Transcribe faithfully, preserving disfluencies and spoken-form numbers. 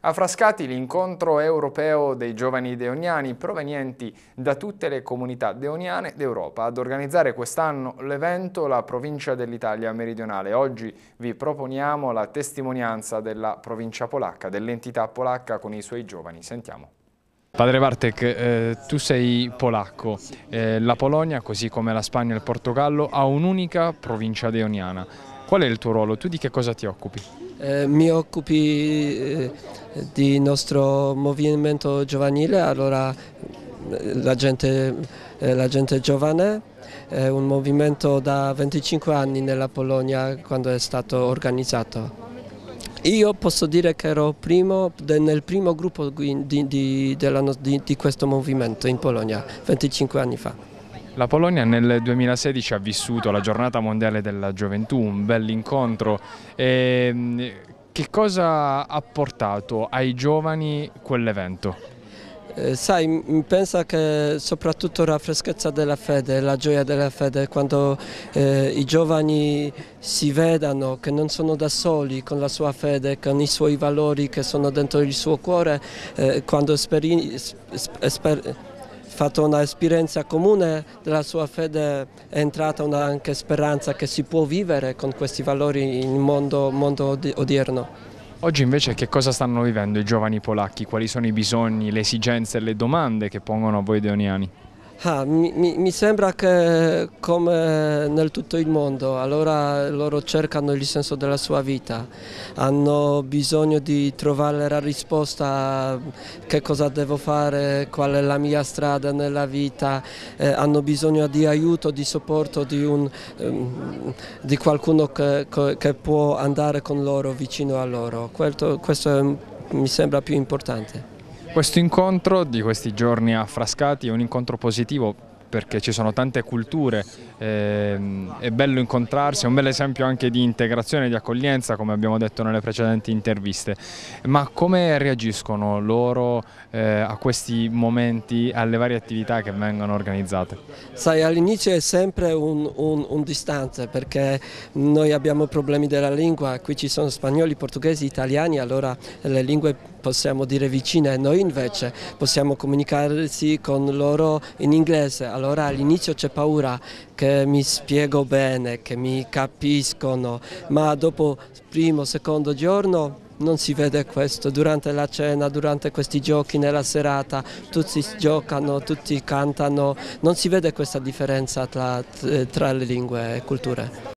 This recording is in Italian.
A Frascati l'incontro europeo dei giovani deoniani provenienti da tutte le comunità deoniane d'Europa. Ad organizzare quest'anno l'evento la provincia dell'Italia meridionale. Oggi vi proponiamo la testimonianza della provincia polacca, dell'entità polacca con i suoi giovani. Sentiamo. Padre Bartek, eh, tu sei polacco. Eh, la Polonia, così come la Spagna e il Portogallo, ha un'unica provincia deoniana. Qual è il tuo ruolo? Tu di che cosa ti occupi? Eh, mi occupi eh, di nostro movimento giovanile, allora la gente, eh, la gente giovane è un movimento da venticinque anni nella Polonia quando è stato organizzato. Io posso dire che ero primo, nel primo gruppo di, di, della, di, di questo movimento in Polonia, venticinque anni fa. La Polonia nel duemilasedici ha vissuto la giornata mondiale della gioventù, un bell'incontro. E che cosa ha portato ai giovani quell'evento? Eh, sai, pensa che soprattutto la freschezza della fede, la gioia della fede, quando eh, i giovani si vedano che non sono da soli con la sua fede, con i suoi valori che sono dentro il suo cuore, eh, quando speri, sper, fatto un'esperienza comune della sua fede è entrata una anche speranza che si può vivere con questi valori nel mondo, mondo odierno. Oggi invece che cosa stanno vivendo i giovani polacchi? Quali sono i bisogni, le esigenze e le domande che pongono a voi deoniani? Ah, mi, mi sembra che come nel tutto il mondo, allora loro cercano il senso della sua vita, hanno bisogno di trovare la risposta a che cosa devo fare, qual è la mia strada nella vita, eh, hanno bisogno di aiuto, di supporto, di, un, um, di qualcuno che, che può andare con loro, vicino a loro. Questo, questo è, mi sembra più importante. Questo incontro di questi giorni a Frascati è un incontro positivo perché ci sono tante culture, ehm, è bello incontrarsi, è un bel esempio anche di integrazione e di accoglienza come abbiamo detto nelle precedenti interviste. Ma come reagiscono loro eh, a questi momenti, alle varie attività che vengono organizzate? Sai, all'inizio è sempre un, un, un distante perché noi abbiamo problemi della lingua, qui ci sono spagnoli, portoghesi, italiani, allora le lingue possiamo dire vicine, noi invece possiamo comunicarsi con loro in inglese, allora all'inizio c'è paura che mi spiego bene, che mi capiscono, ma dopo il primo, secondo giorno non si vede questo, durante la cena, durante questi giochi nella serata, tutti giocano, tutti cantano, non si vede questa differenza tra, tra le lingue e culture.